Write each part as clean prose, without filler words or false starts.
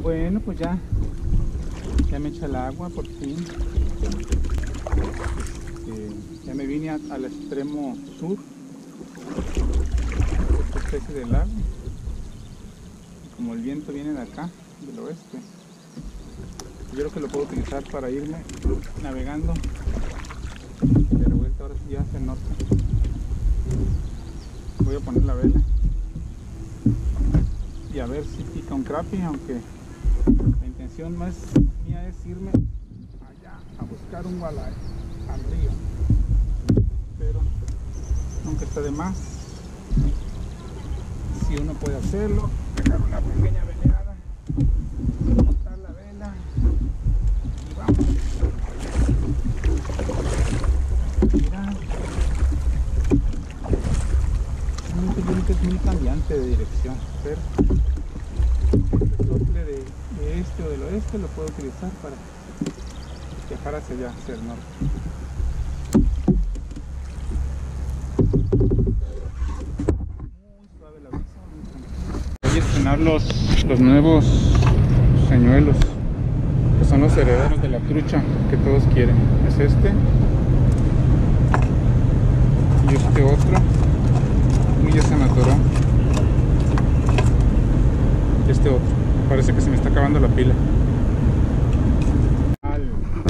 Bueno, pues ya me echa el agua por fin. Ya me vine al extremo sur de esta especie de lago. Y como el viento viene de acá, del oeste, yo creo que lo puedo utilizar para irme navegando de revuelta ahora sí hacia el norte. Voy a poner la vela y a ver si pica un crappie, aunque la intención más mía es irme allá a buscar un walleye al río, pero nunca está de más si uno puede hacerlo, pegar una pequeña veleada, montar la vela y vamos. Mira, es muy cambiante de dirección, pero el sople de este o del oeste lo puedo utilizar para viajar hacia allá, hacia el norte. Muy suave la brisa, muy tranquila. Voy a estrenar los nuevos señuelos, que son los herederos de la trucha que todos quieren. Es este y este otro. Uy, ya se me atoró. Este otro, parece que se me está acabando la pila. A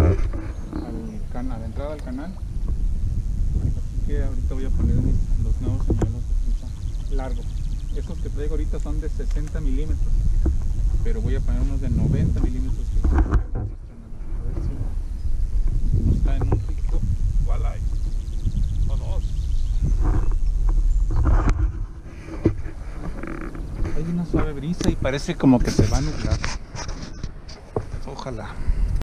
la entrada al canal. Así que ahorita voy a poner los nuevos señuelos de trucha largos. Esos que traigo ahorita son de 60 milímetros, pero voy a poner unos de 90 milímetros que a ver si nos caen un rico walleye o dos. Hay una suave brisa y parece como que se va a nublar. Ojalá.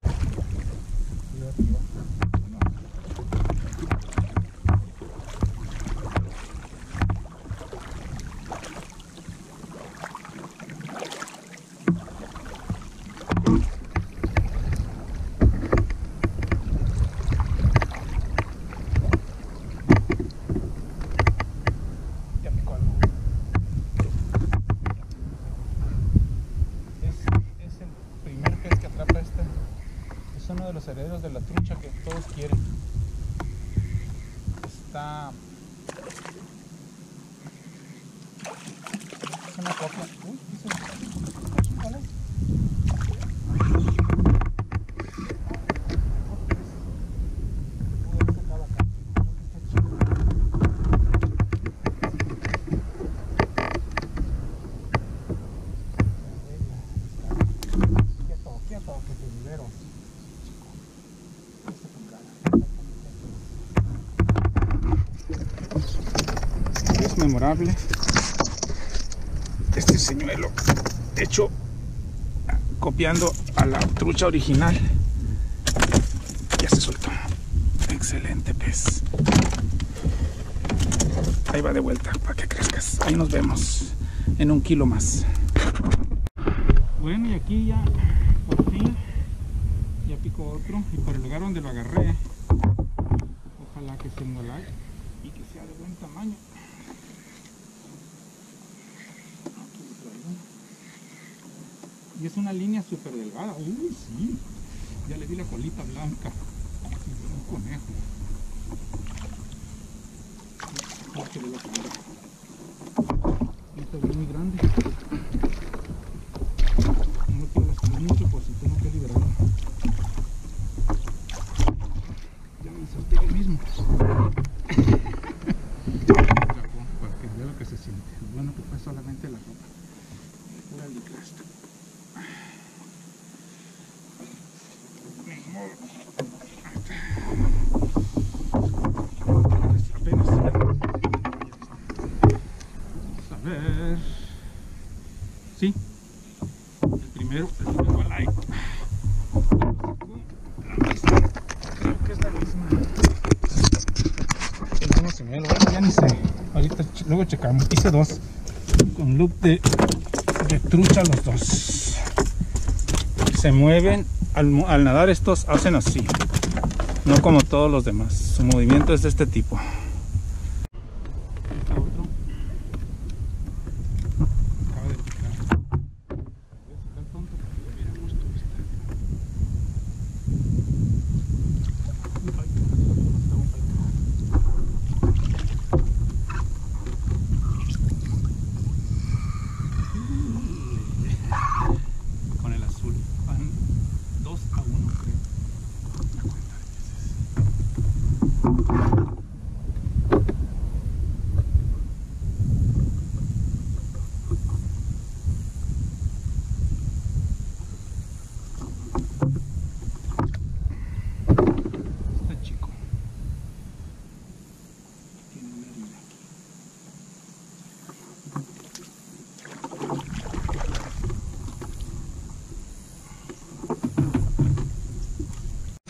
Uno de los herederos de la trucha que todos quieren. Está... es una copia. Uy, ¿cuál es? Es memorable este señuelo, hecho copiando a la trucha original. Ya se soltó. Excelente pez. Ahí va de vuelta para que crezcas. Ahí nos vemos en 1 kilo más. Bueno, y aquí ya por fin ya picó otro, y por el lugar donde lo agarré, ojalá que sea un walleye y que sea de buen tamaño. Y es una línea súper delgada. Uy, sí, ya le vi la colita blanca, un conejo. Este le voy a poner. Este es muy grande. No quiero lastimar mucho por si tengo que liberarlo. Ya me inserté yo mismo. Para que vea lo que se siente. Bueno, que fue solamente la ropa. Pura licra esta. Apenas. Vamos a ver. Sí. El primer walleye. Creo que es la misma. El mismo señuelo. Bueno, ya ni sé. Ahorita luego checamos. Hice dos. Con loop de trucha los dos. Se mueven. Al nadar estos hacen así, no como todos los demás. Su movimiento es de este tipo. Acaba de picar.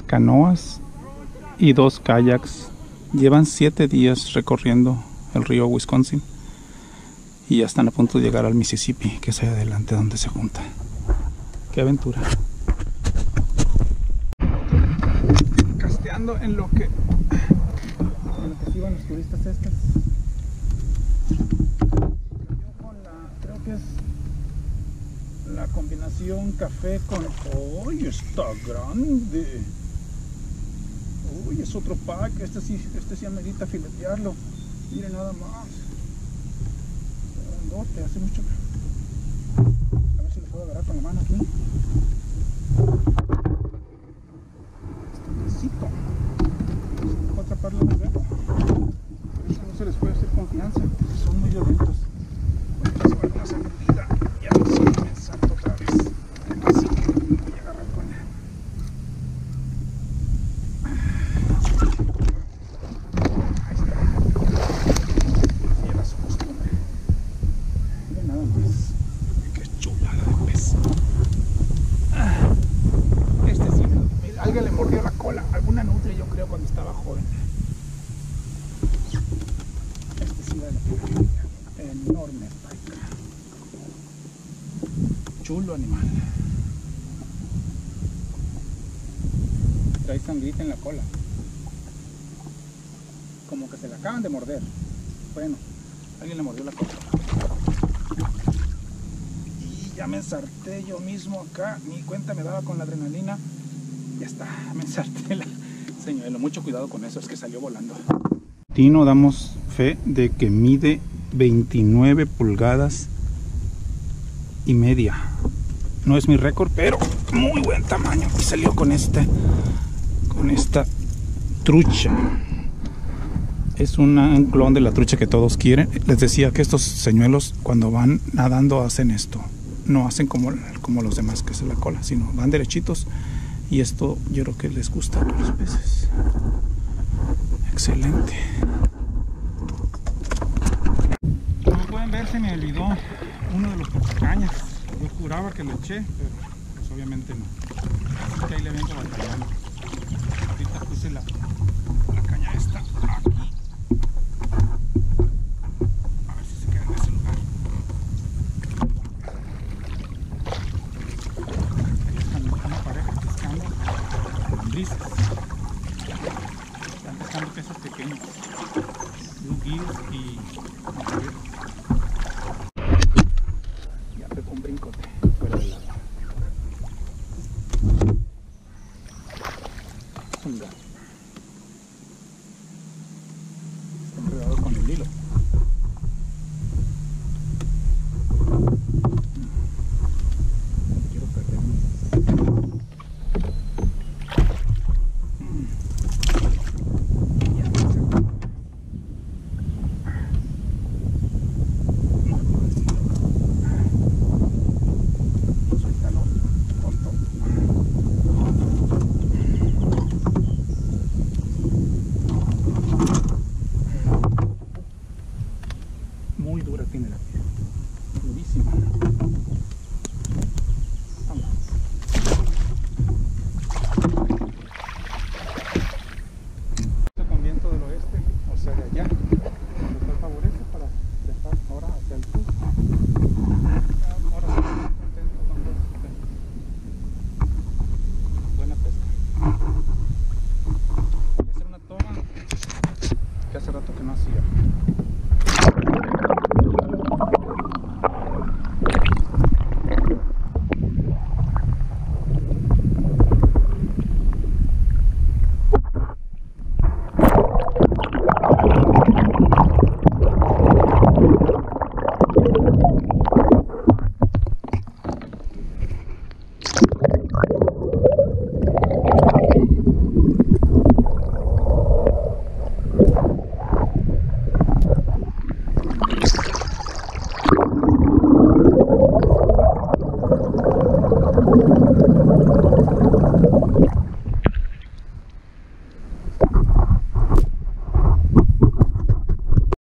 canoas y 2 kayaks. Llevan 7 días recorriendo el río Wisconsin y ya están a punto de llegar al Mississippi, que es ahí adelante donde se junta. ¡Qué aventura! Casteando en lo que iban los turistas estas. Creo que es la combinación café con... ¡Uy, está grande! ¡Uy, es otro pack! Este sí amerita filetearlo. Miren nada más. Grandote, hace mucho. A ver si lo puedo agarrar con la mano aquí. Este pesito. Voy a atraparlo de nuevo. Por eso no se les puede hacer confianza. Son muy violentos. Porque se van a hacer vida. Y a ver si me salto otra vez. Así que voy a agarrar con él. Ahí está. Y era su costumbre. Miren nada más. Qué chulada de pez. Este sí me... Alguien le mordió la cola. Alguna nutria, yo creo, cuando estaba joven. Este sí vale la pena. Enorme paica. Chulo animal. Trae sangrita en la cola. Como que se la acaban de morder. Bueno, alguien le mordió la cola. Y ya me ensarté yo mismo acá. Ni cuenta me daba con la adrenalina. Ya está, me ensarté la señuelo. Mucho cuidado con eso, es que salió volando. Tino, damos fe de que mide 29 pulgadas y media. No es mi récord, pero muy buen tamaño. Y salió con esta trucha. Es un clon de la trucha que todos quieren. Les decía que estos señuelos cuando van nadando hacen esto. No hacen como los demás, que es la cola, sino van derechitos. Y esto yo creo que les gusta a los peces. Excelente. Como pueden ver, se me olvidó uno de los portacañas. Yo juraba que lo eché, pero pues obviamente no. Así que ahí le vengo batallando. Ahorita puse la caña esta aquí. A ver si se queda en ese lugar. Ahí están una pareja pescando lambriscos.